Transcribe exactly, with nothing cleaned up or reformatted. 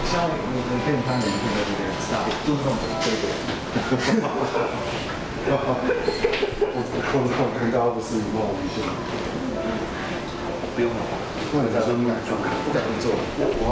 像我我跟你看的影片在这边，大就是这种对对。我我我看到不是以貌取人。不用了，不敢这么做。我我。